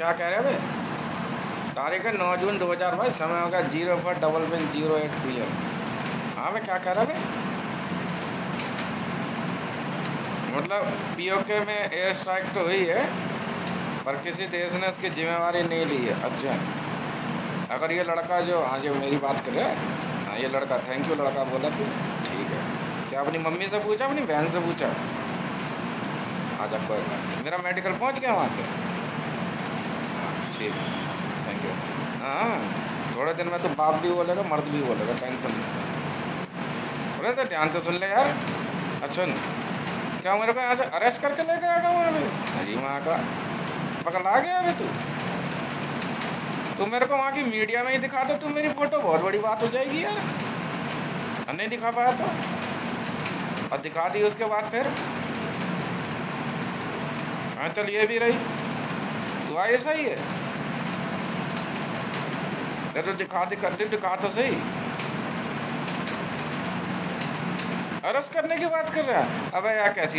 क्या कह रहे थे? तारीख है 9 जून 2022, समय होगा 04:08 PM। हाँ मैं क्या कह रहा था? मतलब POK में एयर स्ट्राइक तो हुई है पर किसी देश ने इसकी जिम्मेवारी नहीं ली है। अच्छा, अगर ये लड़का जो, हाँ जो मेरी बात कर रहा है, हाँ ये लड़का, थैंक यू लड़का बोला तू, ठीक है। क्या अपनी मम्मी से पूछा, अपनी बहन से पूछा? अच्छा कोई बात नहीं, मेरा मेडिकल पहुंच गया वहाँ पे। हाँ ठीक है, थैंक यू। हाँ थोड़े दिन में तो बाप भी बोलेगा, मर्द भी बोलेगा, टेंशन नहीं। बोले तो ध्यान से सुन ले यार। अच्छा क्या मेरे को यहाँ से अरेस्ट करके लेके आएगा वहाँ पे? अरे वहाँ का पकड़ा गया अभी तू मेरे को वहाँ की मीडिया में ही दिखा दो, तू मेरी फोटो, बहुत बड़ी बात हो जाएगी यार। नहीं दिखा पाया तो, और दिखा दी उसके बाद फिर। हाँ चल ये भी रही, तू आई सही है, तो दिखा दिखा तो सही। अरेस्ट करने की बात कर रहा है? अबे यार कैसी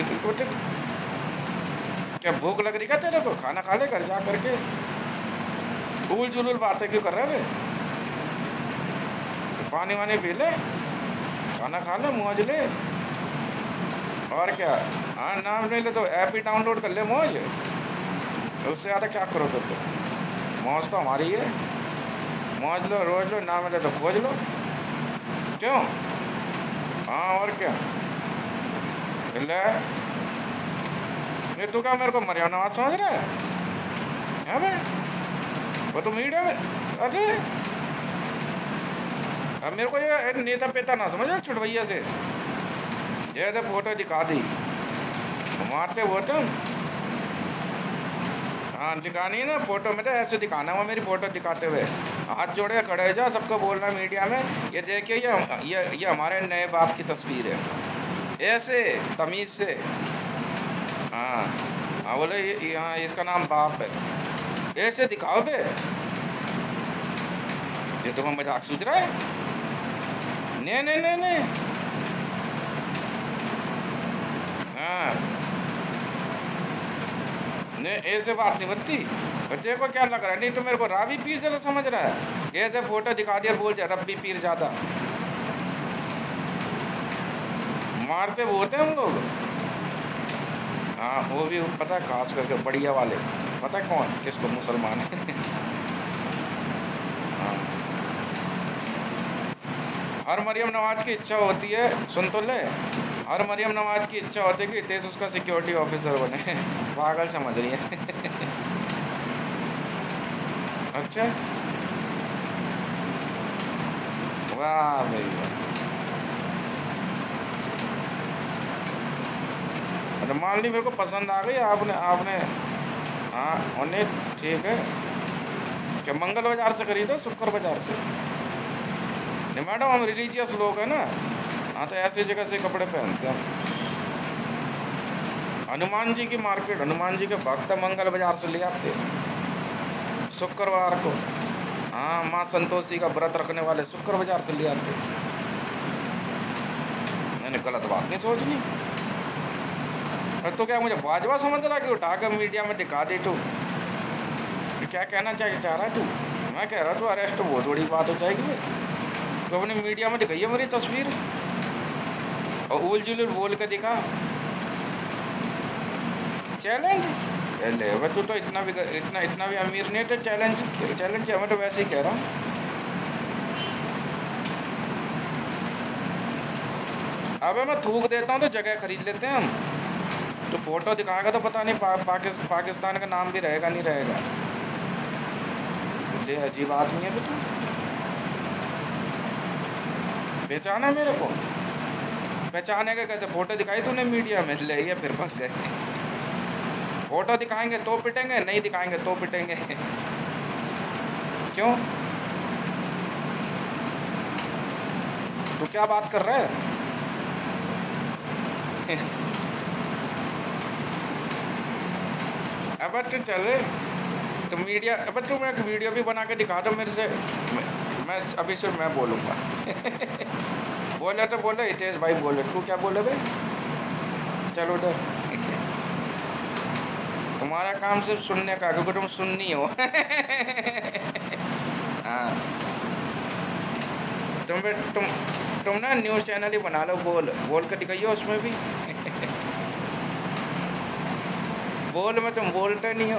क्या भूख लग रही क्या तेरे को? खाना खा ले घर जा करके, उल जुलूल बातें क्यों कर रहे? पानी वानी पी ले, खाना खा ले, मौज ले, और क्या। हाँ नाम नहीं ले तो ऐप ही डाउनलोड कर ले, मौज। उससे ज़्यादा क्या करोगे तुम? मौज तो हमारी है, मौज लो, रोज लो, ना मिले तो खोज लो, क्यों? हाँ और क्या ले। ये तू क्या मेरे को मरियम नवाज समझ रहा है भाई? वो तो मीडिया में, अरे अब मेरे को ये नेता पेता ना समझ, चुटवैया से ये तो फोटो दिखा दी, मारते वो तुम। हाँ दिखानी है ना फोटो में, तो ऐसे दिखाना, वो मेरी फोटो दिखाते हुए हाथ जोड़े खड़े हो जा, सबको बोलना मीडिया में, ये देखिए ये हमारे नए बाप की तस्वीर है, ऐसे तमीज़ से। हाँ हाँ बोले हाँ इसका नाम बाप है, ऐसे दिखाओ बे। ये तो मैं मजाक सोच रहा है? नहीं नहीं नहीं नहीं। हाँ नहीं ऐसे बात नहीं बनती। देखो क्या लग रहा है, नहीं तो मेरे को रावी पीर जैसा समझ रहा है। ऐसे फोटो दिखा दिया, बोल दिया रब्बी पीर ज़्यादा। मारते वो होते हैं हम लोग। हाँ वो भी पता है, खास करके बढ़िया वाले, पता है कौन किसको? मुसलमान है। हाँ हर मरियम नवाज की इच्छा होती है, सुन तो ले, हर मरियम नवाज की इच्छा होती है कि देश उसका सिक्योरिटी ऑफिसर बने। पागल समझ रही है। अच्छा वाह भाई वाह। अरे मान ली मेरे को पसंद आ गई आपने। हाँ उन्हें ठीक है। क्या मंगल बाजार से खरीदा, शुक्र बाजार से? नहीं मैडम हम रिलीजियस लोग हैं ना, हाँ तो ऐसी जगह से कपड़े पहनते हैं। हनुमान जी की मार्केट, हनुमान जी के भक्त मंगल बाजार से ले आते शुक्रवार को। हाँ माँ संतोषी का व्रत रखने वाले शुक्र बाजार से ले आते। मैंने गलत बात नहीं सोचनी। तो क्या मुझे बाजवा समझ रहा कि उठा कर मीडिया में दिखा दी तू? क्या कहना चाह रहा है तू? मैं कह रहा तू अरेस्ट बहुत बड़ी बात हो जाएगी। तो अपने मीडिया में दिखाइए मेरी तस्वीर, और उल जुलूल बोल कर दिखा। चैलेंज ले तू तो इतना भी अमीर नहीं तो चैलेंज किया। मैं तो वैसे ही कह रहा हूँ। अबे मैं थूक देता हूँ तो जगह खरीद लेते हैं हम। तो फोटो दिखाएगा तो पता नहीं पाकिस्तान का नाम भी रहेगा नहीं रहेगा। ले अजीब आदमी है तू, पहचाना मेरे को? पहचाने का कैसे? फोटो दिखाई तूने मीडिया में, ले ये फिर फंस गए। फोटो दिखाएंगे तो पिटेंगे, नहीं दिखाएंगे तो पिटेंगे। क्यों? तू क्या बात कर रहा है? अब तो चले तो मीडिया, अब तो मैं वीडियो भी बना के दिखा दो मेरे से। मैं अभी सिर्फ मैं बोलूँगा। बोले तो बोले, हितेश भाई बोले, तू क्या बोले भाई? चलो उधर। तुम तुम्हारा काम सिर्फ सुनने का, क्योंकि तुम सुननी हो। हाँ, तुम ना न्यूज़ चैनल ही बना लो, बोल बोल कर दिखाइए उसमें भी। बोल में तुम बोलते नहीं हो।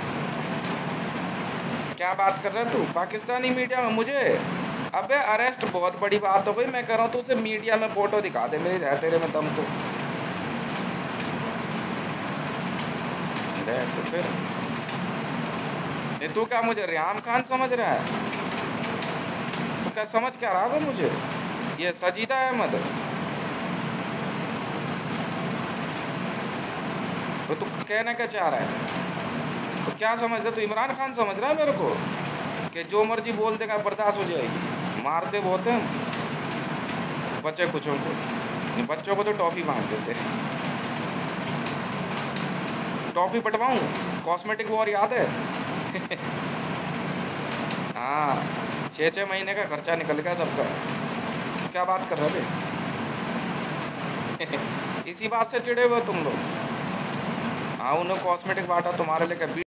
क्या बात कर रहा है तू पाकिस्तानी मीडिया में मुझे? अबे अरेस्ट बहुत बड़ी बात हो गई, मैं कह रहा हूँ तू उसे मीडिया में फोटो दिखा दे मेरी, है तेरे में दम तो। तो फिर ये तू क्या मुझे रियाम खान समझ रहा है? तो क्या समझ क्या रहा है मुझे? ये सजीदा अहमद। तो तू कहना क्या चाह रहा है? तो क्या समझ रहा तू? इमरान खान समझ रहा है मेरे को कि जो मर्जी बोल देगा बर्दाश्त हो जाएगी? मारते बहुत हैं बच्चे कुछों को, बच्चों को तो टॉफ़ी बांट देते। टॉफ़ी बंटवाऊँ? कॉस्मेटिक वॉर याद है? हाँ, 6-6 महीने का खर्चा निकल गया सबका। क्या बात कर रहे थे? इसी बात से चिढ़े हुए तुम लोग। हाँ, उन्होंने कॉस्मेटिक बांटा तुम्हारे लिए,